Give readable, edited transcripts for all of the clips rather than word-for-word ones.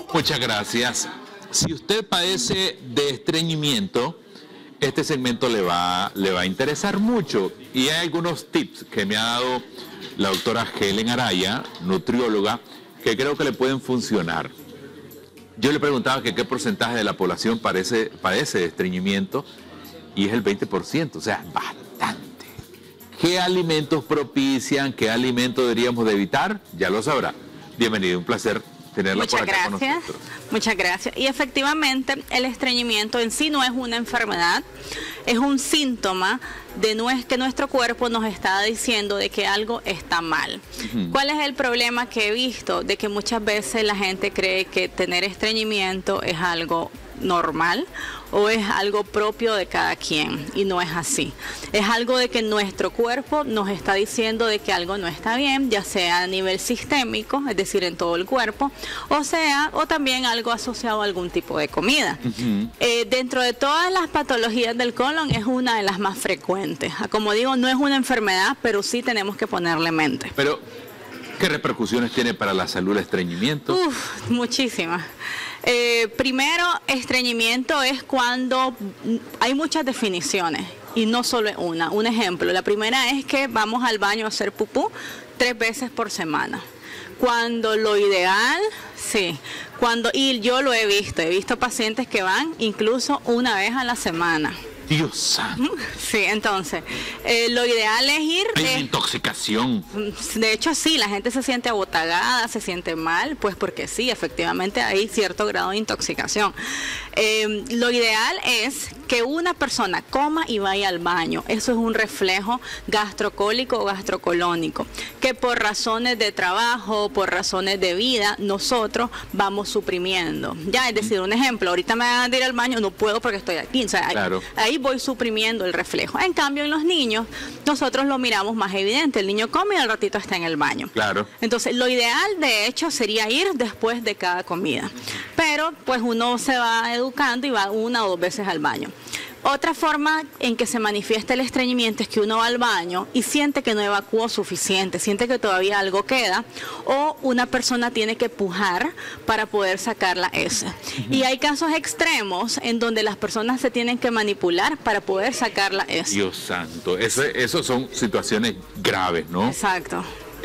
Muchas gracias. Si usted padece de estreñimiento, este segmento le va a interesar mucho. Y hay algunos tips que me ha dado la doctora Helen Araya, nutrióloga, que creo que le pueden funcionar. Yo le preguntaba que qué porcentaje de la población padece de estreñimiento, y es el 20%, o sea, bastante. ¿Qué alimentos propician? ¿Qué alimentos deberíamos de evitar? Ya lo sabrá. Bienvenido, un placer tenerla por acá con nosotros. Muchas gracias. Y efectivamente, el estreñimiento en sí no es una enfermedad, es un síntoma de que nuestro cuerpo nos está diciendo de que algo está mal. ¿Cuál es el problema que he visto? De que muchas veces la gente cree que tener estreñimiento es algo normal o es algo propio de cada quien, y no es así. Es algo de que nuestro cuerpo nos está diciendo de que algo no está bien, ya sea a nivel sistémico, es decir, en todo el cuerpo, o también algo asociado a algún tipo de comida. Dentro de todas las patologías del colon es una de las más frecuentes. Como digo, no es una enfermedad, pero sí tenemos que ponerle mente. Pero, ¿qué repercusiones tiene para la salud el estreñimiento? Muchísimas. Primero, estreñimiento es cuando hay muchas definiciones y no solo es una. Un ejemplo, la primera es que vamos al baño a hacer pupú 3 veces por semana. Cuando lo ideal, y yo lo he visto pacientes que van incluso una vez a la semana. Dios santo. Sí, entonces, lo ideal es ir... Hay una intoxicación. De hecho, sí, la gente se siente abotagada, se siente mal, pues porque sí, efectivamente hay cierto grado de intoxicación. Lo ideal es que una persona coma y vaya al baño. Eso es un reflejo gastrocólico o gastrocolónico, que por razones de trabajo, por razones de vida, nosotros vamos suprimiendo. Ya, es decir, un ejemplo, ahorita me van a ir al baño, no puedo porque estoy aquí. O sea, claro. Ahí voy suprimiendo el reflejo. En cambio, en los niños, nosotros lo miramos más evidente. El niño come y al ratito está en el baño. Claro. Entonces, lo ideal, de hecho, sería ir después de cada comida. Pero, pues, uno se va educando y va 1 o 2 veces al baño. Otra forma en que se manifiesta el estreñimiento es que uno va al baño y siente que no evacuó suficiente, siente que todavía algo queda, o una persona tiene que pujar para poder sacar la heces. Y hay casos extremos en donde las personas se tienen que manipular para poder sacar la heces. Dios santo, eso son situaciones graves, ¿no? Exacto.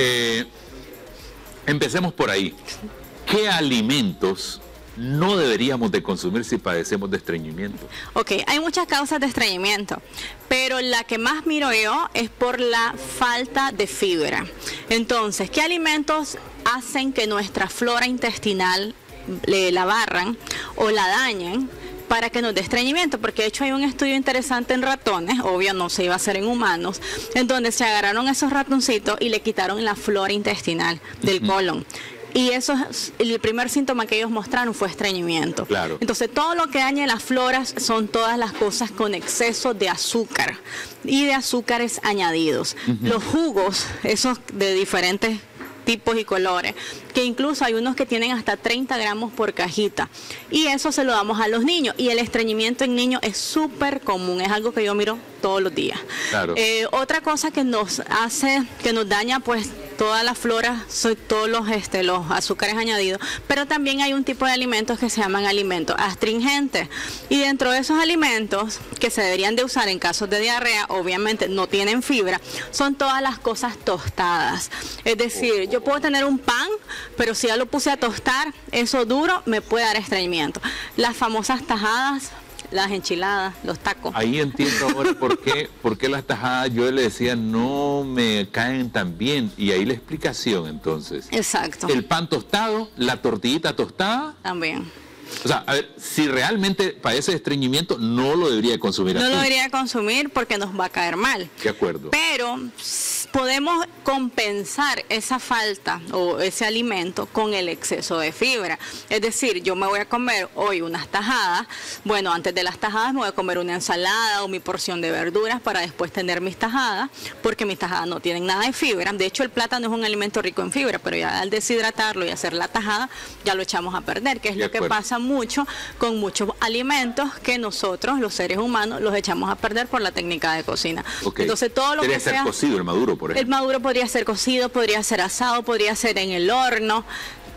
Empecemos por ahí. ¿Qué alimentos no deberíamos de consumir si padecemos de estreñimiento? Ok, hay muchas causas de estreñimiento, pero la que más miro yo es por la falta de fibra. Entonces, ¿qué alimentos hacen que nuestra flora intestinal la barran o la dañen para que nos dé estreñimiento? Porque de hecho hay un estudio interesante en ratones, obvio no se iba a hacer en humanos, en donde se agarraron esos ratoncitos y le quitaron la flora intestinal del colon. Y eso, el primer síntoma que ellos mostraron fue estreñimiento. Claro. Entonces, todo lo que daña las floras son todas las cosas con exceso de azúcar y de azúcares añadidos. Los jugos, esos de diferentes tipos y colores, que incluso hay unos que tienen hasta 30 gramos por cajita, y eso se lo damos a los niños, y el estreñimiento en niños es súper común, es algo que yo miro todos los días. Claro. Otra cosa que nos hace, que nos daña pues toda la flora, son todos los azúcares añadidos, pero también hay un tipo de alimentos que se llaman alimentos astringentes, y dentro de esos alimentos que se deberían de usar en casos de diarrea, obviamente no tienen fibra, son todas las cosas tostadas. Es decir, yo puedo tener un pan, pero si ya lo puse a tostar, eso duro me puede dar estreñimiento. Las famosas tajadas, las enchiladas, los tacos. Ahí entiendo ahora por qué las tajadas, yo le decía, no me caen tan bien. Y ahí la explicación, entonces. Exacto. El pan tostado, la tortillita tostada. También. O sea, a ver, si realmente padece de estreñimiento, no lo debería consumir así. No lo debería consumir porque nos va a caer mal. De acuerdo. Pero podemos compensar esa falta o ese alimento con el exceso de fibra. Es decir, yo me voy a comer hoy unas tajadas, bueno, antes de las tajadas me voy a comer una ensalada o mi porción de verduras para después tener mis tajadas, porque mis tajadas no tienen nada de fibra. De hecho, el plátano es un alimento rico en fibra, pero ya al deshidratarlo y hacer la tajada, ya lo echamos a perder, que es lo que pasa mucho con muchos alimentos que nosotros, los seres humanos, los echamos a perder por la técnica de cocina. Okay. Entonces, todo lo que sea... Podría ser cocido el maduro, por ejemplo. El maduro podría ser cocido, podría ser asado, podría ser en el horno.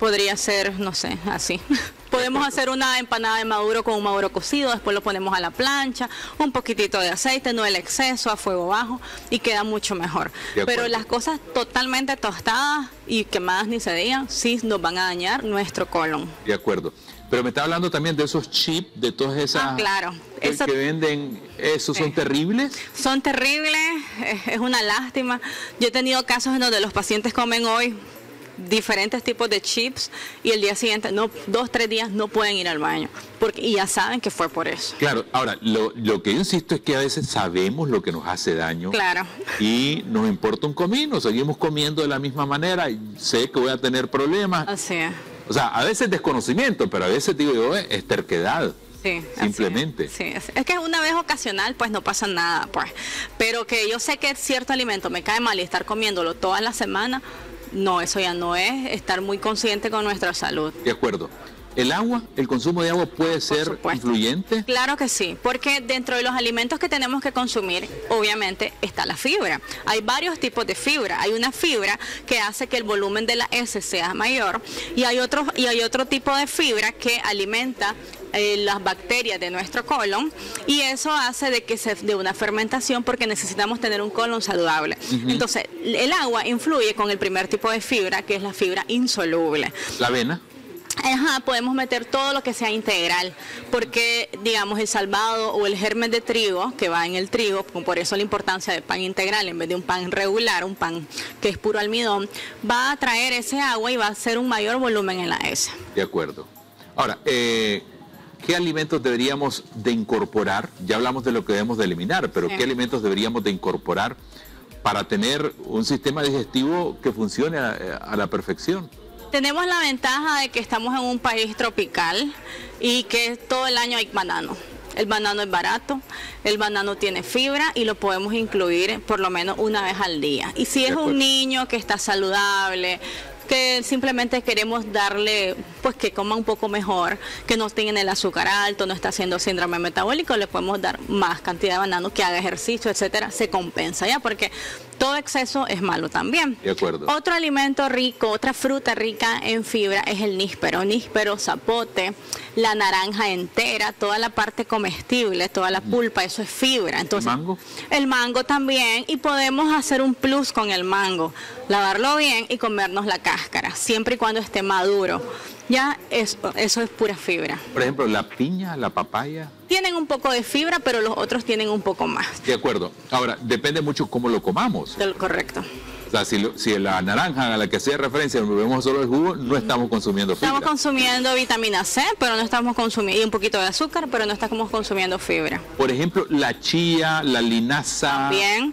Podría ser, no sé, así. Podemos hacer una empanada de maduro con un maduro cocido, después lo ponemos a la plancha, un poquitito de aceite, no el exceso, a fuego bajo, y queda mucho mejor. Pero las cosas totalmente tostadas y quemadas ni se digan, sí nos van a dañar nuestro colon. De acuerdo. Pero me está hablando también de esos chips, de todas esas claro. que venden, ¿esos son terribles? Son terribles, es una lástima. Yo he tenido casos en donde los pacientes comen hoy diferentes tipos de chips y el día siguiente, 2-3 días no pueden ir al baño y ya saben que fue por eso. Claro, ahora lo que yo insisto es que a veces sabemos lo que nos hace daño. Claro. Y nos importa un comino, seguimos comiendo de la misma manera y sé que voy a tener problemas. Así es. O sea, a veces desconocimiento, pero a veces digo yo, es terquedad. Sí, simplemente. Sí, es que una vez ocasional, pues no pasa nada, pues. Pero que yo sé que cierto alimento me cae mal y estar comiéndolo toda la semana, no, eso ya no es estar muy consciente con nuestra salud. De acuerdo. ¿El agua, el consumo de agua puede ser influyente? Claro que sí, porque dentro de los alimentos que tenemos que consumir, obviamente, está la fibra. Hay varios tipos de fibra. Hay una fibra que hace que el volumen de la heces sea mayor y hay otro tipo de fibra que alimenta las bacterias de nuestro colon y eso hace de una fermentación porque necesitamos tener un colon saludable. Entonces, el agua influye con el primer tipo de fibra, que es la fibra insoluble. ¿La avena? Ajá, podemos meter todo lo que sea integral, porque digamos el salvado o el germen de trigo que va en el trigo, por eso la importancia del pan integral en vez de un pan regular, un pan que es puro almidón, va a traer ese agua y va a hacer un mayor volumen en la heces. De acuerdo. Ahora, ¿qué alimentos deberíamos de incorporar? Ya hablamos de lo que debemos de eliminar, pero sí. ¿Qué alimentos deberíamos de incorporar para tener un sistema digestivo que funcione a la perfección? Tenemos la ventaja de que estamos en un país tropical y que todo el año hay banano. El banano es barato, el banano tiene fibra y lo podemos incluir por lo menos una vez al día. Y si es un niño que está saludable, que simplemente queremos darle, pues que coma un poco mejor, que no tenga el azúcar alto, no está haciendo síndrome metabólico, le podemos dar más cantidad de banano, que haga ejercicio, etcétera, se compensa ya, porque todo exceso es malo también. De acuerdo. Otro alimento rico, otra fruta rica en fibra es el níspero, zapote, la naranja entera, toda la parte comestible, toda la pulpa, eso es fibra. Entonces, ¿el mango? El mango también, y podemos hacer un plus con el mango, lavarlo bien y comernos la cáscara, siempre y cuando esté maduro. Ya eso es pura fibra. Por ejemplo, la piña, la papaya. Tienen un poco de fibra, pero los otros tienen un poco más. De acuerdo. Ahora, depende mucho cómo lo comamos. Correcto. O sea, si la naranja a la que hacía referencia, nos bebemos solo el jugo, no estamos consumiendo fibra. Estamos consumiendo vitamina C, pero no estamos consumiendo, y un poquito de azúcar, pero no estamos consumiendo fibra. Por ejemplo, la chía, la linaza,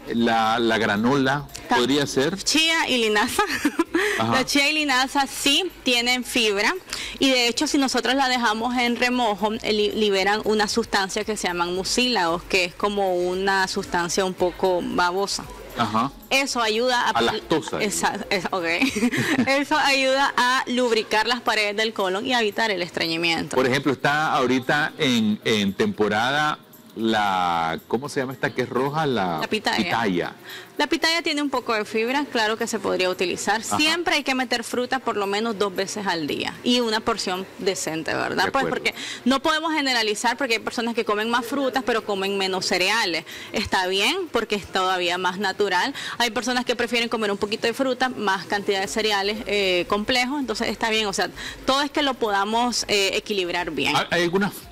la granola, ¿podría ser? Chía y linaza. La chía y linaza sí tienen fibra y de hecho si nosotros la dejamos en remojo, liberan una sustancia que se llaman mucílagos, que es como una sustancia un poco babosa. Ajá. Eso ayuda a lactosa. Eso ayuda a lubricar las paredes del colon y a evitar el estreñimiento. Por ejemplo, está ahorita en temporada ¿cómo se llama esta que es roja? La pitaya. La pitaya tiene un poco de fibra, claro que se podría utilizar. Ajá. Siempre hay que meter fruta por lo menos 2 veces al día y una porción decente, ¿verdad? Pues porque no podemos generalizar porque hay personas que comen más frutas pero comen menos cereales. Está bien porque es todavía más natural. Hay personas que prefieren comer un poquito de fruta, más cantidad de cereales complejos, entonces está bien. O sea, todo es que lo podamos equilibrar bien. Hay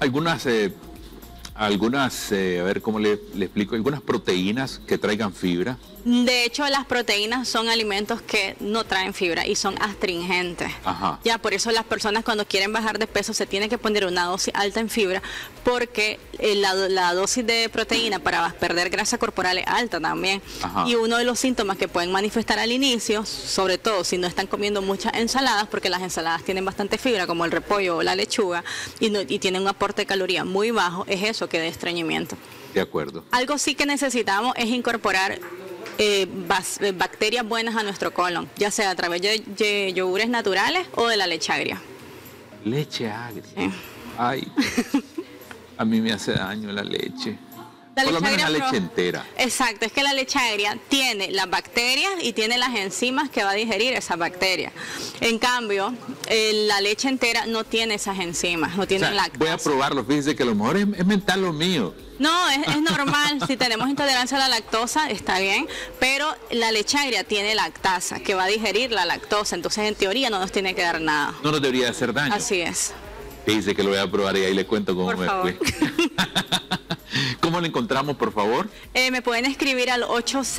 algunas, a ver cómo le explico, algunas proteínas que traigan fibra. De hecho, las proteínas son alimentos que no traen fibra y son astringentes. Ajá. Ya, por eso las personas cuando quieren bajar de peso se tiene que poner una dosis alta en fibra, porque la dosis de proteína para perder grasa corporal es alta también. Ajá. Y uno de los síntomas que pueden manifestar al inicio, sobre todo si no están comiendo muchas ensaladas, porque las ensaladas tienen bastante fibra, como el repollo o la lechuga, y tienen un aporte de calorías muy bajo, es eso que da estreñimiento. De acuerdo. Algo sí que necesitamos es incorporar bacterias buenas a nuestro colon, ya sea a través de yogures naturales o de la leche agria. Leche agria. Sí. Ay, a mí me hace daño la leche. Por lo menos la leche entera. Exacto, es que la leche agria tiene las bacterias y tiene las enzimas que va a digerir esas bacterias. En cambio, la leche entera no tiene esas enzimas, no tiene lactasa. Voy a probarlo, fíjense que a lo mejor es mental lo mío. No, es normal, si tenemos intolerancia a la lactosa está bien, pero la leche agria tiene lactasa, que va a digerir la lactosa, entonces en teoría no nos tiene que dar nada. No nos debería hacer daño. Así es. Fíjense que lo voy a probar y ahí le cuento cómo me fue. ¿Cómo lo encontramos, por favor? Me pueden escribir al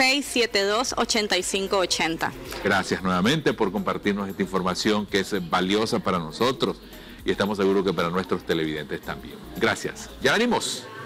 8672-8580. Gracias nuevamente por compartirnos esta información que es valiosa para nosotros y estamos seguros que para nuestros televidentes también. Gracias. Ya venimos.